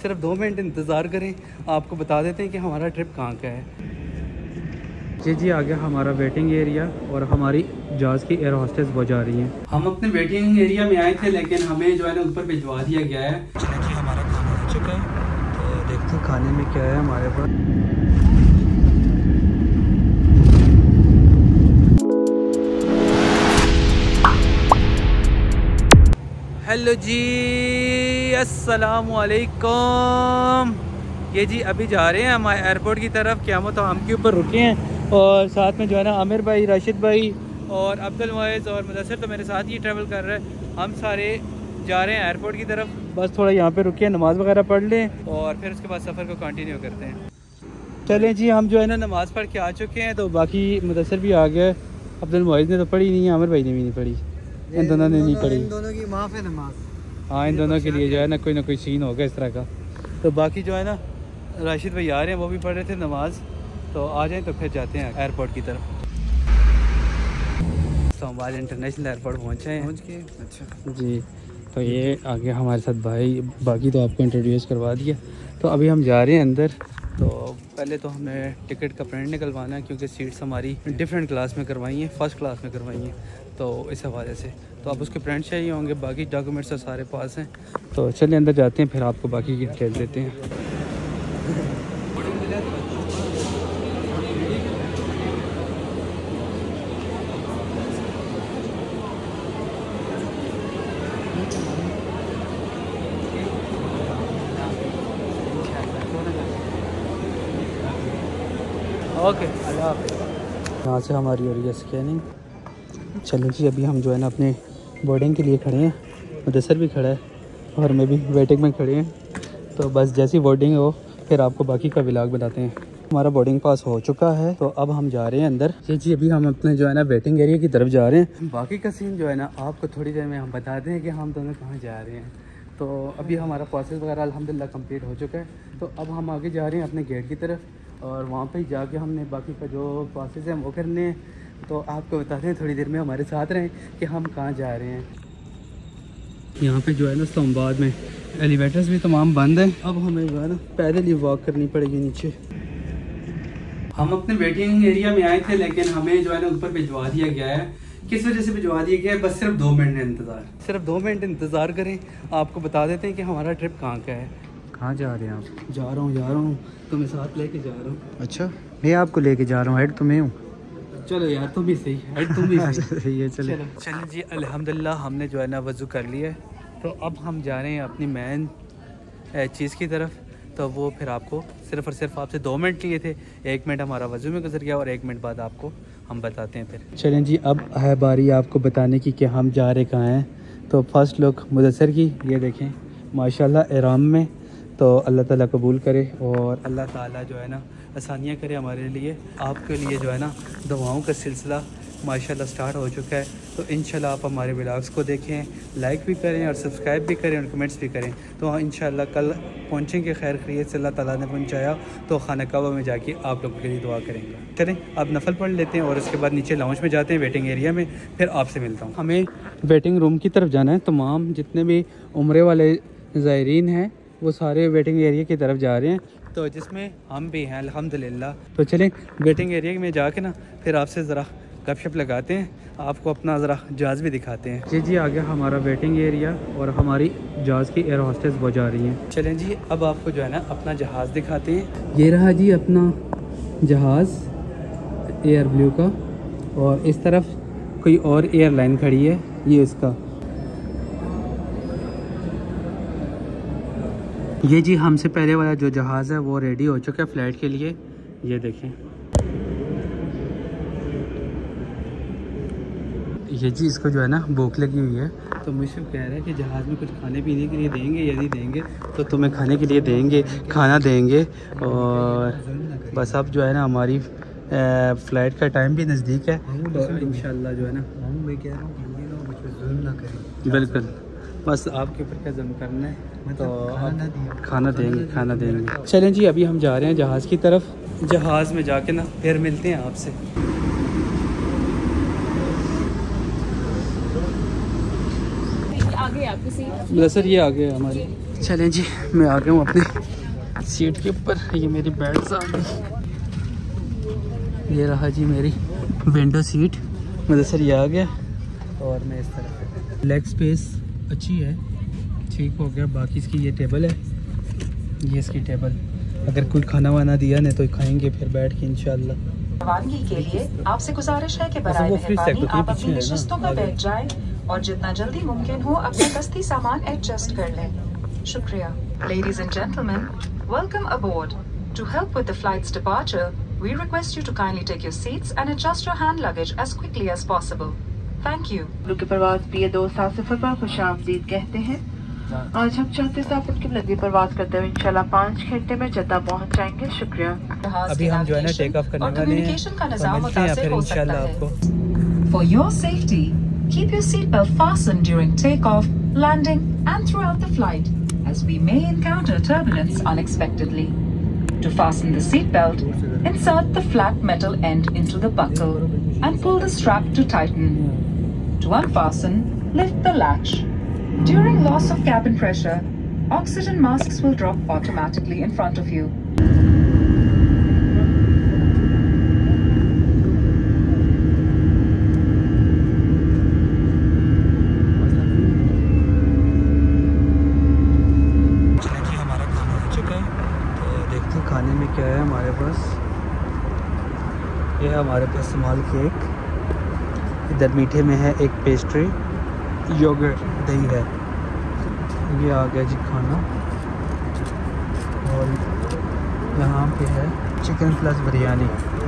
सिर्फ 2 मिनट इंतज़ार करें, आपको बता देते हैं कि हमारा ट्रिप कहाँ का है। जी आ गया हमारा वेटिंग एरिया और हमारी जहाज़ की एयर होस्टेस वो जा रही हैं। हम अपने वेटिंग एरिया में आए थे लेकिन हमें जो है ना ऊपर भिजवा दिया गया है। चलिए जी हमारा खाना आ चुका है, तो देखते हैं खाने में क्या है हमारे पास। हेलो जी, अस्सलामु अलैकुम। ये जी अभी जा रहे हैं हम एयरपोर्ट की तरफ। क़यामत हम के ऊपर रुके हैं और साथ में जो है ना आमिर भाई, राशिद भाई और अब्दुल मुइज़ और मुदस्सिर तो मेरे साथ ही ट्रैवल कर रहे हैं। हम सारे जा रहे हैं एयरपोर्ट की तरफ। बस थोड़ा यहाँ पे रुके हैं, नमाज़ वगैरह पढ़ लें और फिर उसके बाद सफ़र को कंटिन्यू करते हैं। चलें जी, हम जो है ना नमाज़ पढ़ के आ चुके हैं, तो बाकी मुदस्सिर भी आ गया। अब्दुल मुइज़ ने तो पढ़ी नहीं है, आमिर भाई ने भी नहीं पढ़ी, इन दोनों ने नहीं पढ़ी। इन दोनों की माफ़ है नमाज। हाँ, इन दोनों के लिए जो है ना कोई सीन होगा इस तरह का। तो बाकी जो है ना राशिद भाई आ रहे हैं, वो भी पढ़ रहे थे नमाज। तो आ जाएं तो फिर जाते हैं एयरपोर्ट की तरफ। इस्लामाबाद इंटरनेशनल एयरपोर्ट पहुँच के। अच्छा जी, तो ये आगे हमारे साथ भाई, बाकी तो आपको इंट्रोड्यूस करवा दिया। तो अभी हम जा रहे हैं अंदर। तो पहले तो हमें टिकट का प्रिंट निकलवाना है क्योंकि सीट्स हमारी डिफरेंट क्लास में करवाई हैं, फ़र्स्ट क्लास में करवाई हैं, तो इस हवाले से तो अब उसके प्रिंट चाहिए होंगे। बाकी डॉक्यूमेंट्स तो सारे पास हैं। तो चलिए अंदर जाते हैं, फिर आपको बाकी की डिटेल देते हैं। ओके, अल्लाह हाफ़िज़। यहाँ से हमारी हो रही है स्कैनिंग। चलो जी, अभी हम जो है ना अपने बोर्डिंग के लिए खड़े हैं। मुदस्सिर भी खड़ा है और मैं भी वेटिंग में खड़े हैं। तो बस जैसी बोर्डिंग हो फिर आपको बाकी का व्लॉग बताते हैं। हमारा बोर्डिंग पास हो चुका है, तो अब हम जा रहे हैं अंदर। जी अभी हम अपने जो है ना वेटिंग एरिया की तरफ जा रहे हैं। बाकी का सीन जो है ना आपको थोड़ी देर में हम बताते हैं कि हम दोनों कहाँ जा रहे हैं। तो अभी हमारा प्रोसेस वगैरह अल्हम्दुलिल्लाह कंप्लीट हो चुका है। तो अब हम आगे जा रहे हैं अपने गेट की तरफ और वहाँ पे जाके हमने बाकी का जो प्रोसेस है वो करने हैं। तो आपको बताते हैं, थोड़ी देर में हमारे साथ रहें कि हम कहाँ जा रहे हैं। यहाँ पे जो है ना इस्लामाबाद में एलिवेटर्स भी तमाम बंद हैं। अब हमें जो है ना पैदल ही वॉक करनी पड़ेगी नीचे। हम अपने वेटिंग एरिया में आए थे लेकिन हमें जो है ना ऊपर भिजवा दिया गया है। किस वजह से भिजवा दिया गया है? बस सिर्फ 2 मिनट इंतज़ार, सिर्फ 2 मिनट इंतज़ार करें, आपको बता देते हैं कि हमारा ट्रिप कहाँ का है। कहाँ जा रहे हैं आप? जा रहा हूँ तुम्हें साथ लेके जा रहा हूँ। अच्छा, मैं आपको लेके जा रहा हूँ, हेड तो मैं हूँ। चलो यार, तुम भी सही, हेड तुम भी सही है। चलो जी, अल्हम्दुलिल्लाह हमने जो है ना वज़ू कर लिया है। तो अब हम जा रहे हैं अपनी मेन चीज़ की तरफ। तो वो फिर आपको सिर्फ़ और सिर्फ आपसे 2 मिनट लिए थे। 1 मिनट हमारा वज़ू में गुजर गया और 1 मिनट बाद आपको हम बताते हैं। फिर चलें जी, अब है बारी आपको बताने की कि हम जा रहे कहाँ हैं। तो फर्स्ट लुक मुदस्सिर की, ये देखें माशाल्लाह इहराम में। तो अल्लाह ताला कबूल करे और अल्लाह ताला जो है ना आसानियाँ करे हमारे लिए। आपके लिए जो है ना दुआओं का सिलसिला माशाल्लाह स्टार्ट हो चुका है। तो इंशाल्लाह आप हमारे व्लॉग्स को देखें, लाइक भी करें और सब्सक्राइब भी करें और कमेंट्स भी करें। तो इंशाल्लाह कल पहुँचेंगे खैर खैरियत से, अल्लाह ताला ने पहुँचाया तो खाना काबा में जाके आप लोगों के लिए दुआ करेंगे। चलें अब नफल पढ़ लेते हैं और उसके बाद नीचे लाउंज में जाते हैं वेटिंग एरिया में। फिर आपसे मिलता हूँ। हमें वेटिंग रूम की तरफ जाना है। तमाम जितने भी उम्रे वाले ज़ायरीन हैं वो सारे वेटिंग एरिया की तरफ जा रहे हैं, तो जिसमें हम भी हैं अल्हम्दुलिल्लाह। तो चलें वेटिंग एरिया में जाके ना फिर आपसे ज़रा गपशप लगाते हैं, आपको अपना ज़रा जहाज़ भी दिखाते हैं। जी आ गया हमारा वेटिंग एरिया और हमारी जहाज़ की एयर होस्टेस वो जा रही हैं। चलें जी, अब आपको जो है ना अपना जहाज़ दिखाते हैं। ये रहा जी अपना जहाज़ एयर ब्लू का और इस तरफ कोई और एयरलाइन खड़ी है, ये इसका। ये जी हमसे पहले वाला जो जहाज़ है वो रेडी हो चुका है फ़्लाइट के लिए। ये देखें, ये जी इसको जो है ना भूख लगी हुई है। तो मुझसे कह रहा है कि जहाज़ में कुछ खाने पीने के लिए देंगे, यदि देंगे तो तुम्हें खाने के लिए देंगे, खाना देंगे। और बस अब जो है ना हमारी फ़्लाइट का टाइम भी नज़दीक है, तो इंशाल्लाह जो है ना मैं कह रहा हूँ बिल्कुल बस आपके ऊपर क्या ज़ुल्म करना है, तो खाना देंगे। चलें जी, अभी हम जा रहे हैं जहाज़ की तरफ। जहाज़ में जाके ना फिर मिलते हैं आपसे। आगे आपकी सीट सर, ये आगे है हमारी। चलें जी, मैं आ गया हूँ अपनी सीट के ऊपर। ये मेरी बैग्स आ गई। ये रहा जी मेरी विंडो सीट। मुदस्सिर ये आ गया और मैं इस तरफ। लेग स्पेस अच्छी है, ठीक हो गया। बाकी इसकी ये टेबल है, ये इसकी टेबल। अगर कोई खाना वाना दिया नहीं तो खाएंगे फिर बैठ के इंशाल्लाह। रवानगी के लिए आपसे गुजारिश है कि बराए मेहरबानी आप अपनी नशिस्तों पर बैठ जाएं और जितना जल्दी मुमकिन हो अपना दस्ती सामान एडजस्ट कर लें। शुक्रिया। Ladies and gentlemen, welcome aboard. To help with the flight's departure, we request you to kindly take your seats and adjust your hand luggage as quickly as possible. Thank you. के प्रवास प्रिय दोस्त सफर पर खुशामदीद कहते हैं। आज हम चाहते हैं आप उनकी लंबी प्रवास करते हुए इंशाल्लाह 5 घंटे में जद्दा पहुंच जाएंगे। शुक्रिया। अभी हम जो है ना टेक ऑफ करने वाले हैं, तो मिलते हैं फिर इंशाल्लाह आपको। For your safety, keep your seatbelt fastened during takeoff, landing, and throughout the flight, as we may encounter turbulence unexpectedly. To fasten the seatbelt, insert the flat metal end into the buckle and pull the strap to tighten. To unfasten, lift the latch. During loss of cabin pressure, oxygen masks will drop automatically in front of you. हमारा खाना आ चुका है, तो देखते हैं खाने में क्या है हमारे पास। ये है हमारे पास स्मॉल केक, इधर मीठे में है एक पेस्ट्री, योगर्ट, दही है। ये आ गया जी खाना, और यहाँ पे है चिकन प्लस बिरयानी।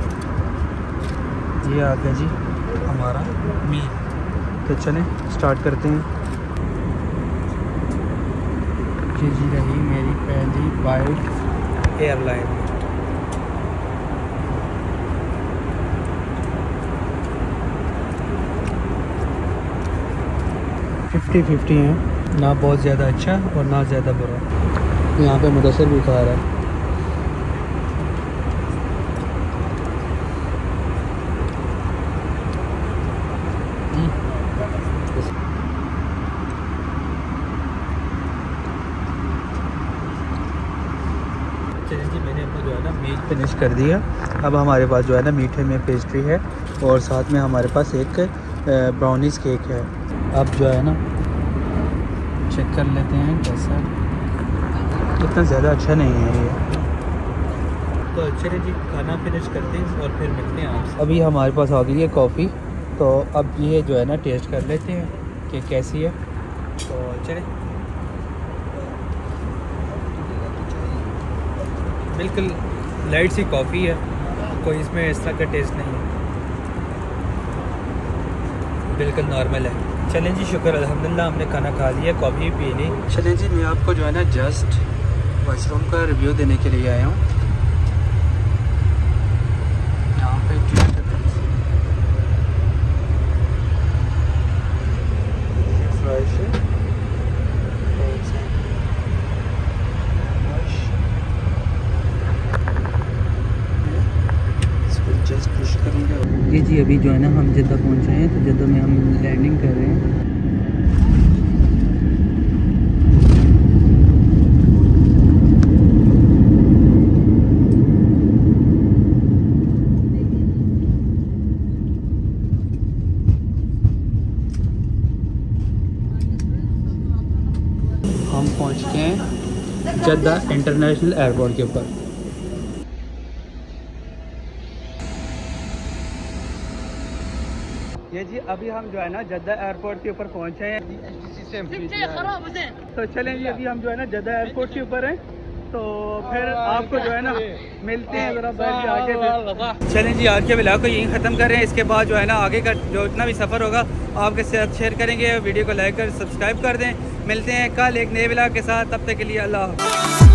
ये आ गया जी हमारा मील। तो चलें स्टार्ट करते हैं। ये जी रही मेरी पहली बाइट एयरलाइन। 50-50 हैं, ना बहुत ज़्यादा अच्छा और ना ज़्यादा बुरा। यहाँ पे मुदस्सिर भी खा रहा है। चलिए जी, मैंने अपना जो है ना मील फिनिश कर दिया। अब हमारे पास जो है ना मीठे में पेस्ट्री है और साथ में हमारे पास एक ब्राउनीज़ केक है। अब जो है ना चेक कर लेते हैं कैसा। इतना ज़्यादा अच्छा नहीं है ये। तो चलिए जी खाना फिनिश करते हैं और फिर मिलते हैं आपसे। अभी हमारे पास आ गई है कॉफ़ी, तो अब ये जो है ना टेस्ट कर लेते हैं कि कैसी है। तो चलिए, बिल्कुल लाइट सी कॉफ़ी है, कोई इसमें इस तरह का टेस्ट नहीं है, बिल्कुल नॉर्मल है। चलें जी, शुक्र अल्हम्दुलिल्लाह, हमने खाना खा लिया, कॉफ़ी पी ली। चलें जी, मैं आपको जो है ना जस्ट वॉशरूम का रिव्यू देने के लिए आया हूँ। यहाँ पे फ्रेश है, जस्ट पुश करेंगे। ये जी अभी जो है ना हम जद्दा पहुँचे हैं, तो जद्दा में हम लैंडिंग कर रहे हैं। हम पहुँच गए हैं जद्दा इंटरनेशनल एयरपोर्ट के ऊपर। ये जी अभी हम जो है ना जद्दा एयरपोर्ट के ऊपर पहुंचे हैं। तो चलें जी, अभी हम जो है ना जद्दा एयरपोर्ट के ऊपर हैं, तो फिर आपको जो है ना मिलते हैं ज़रा बैठ के आगे। चलें जी, आज के व्लॉग को यहीं ख़त्म करें। इसके बाद जो है ना आगे का जो इतना भी सफ़र होगा आपके साथ शेयर करेंगे। वीडियो को लाइक कर सब्सक्राइब कर दें। मिलते हैं कल एक नए व्लॉग के साथ, तब तक के लिए अल्लाह।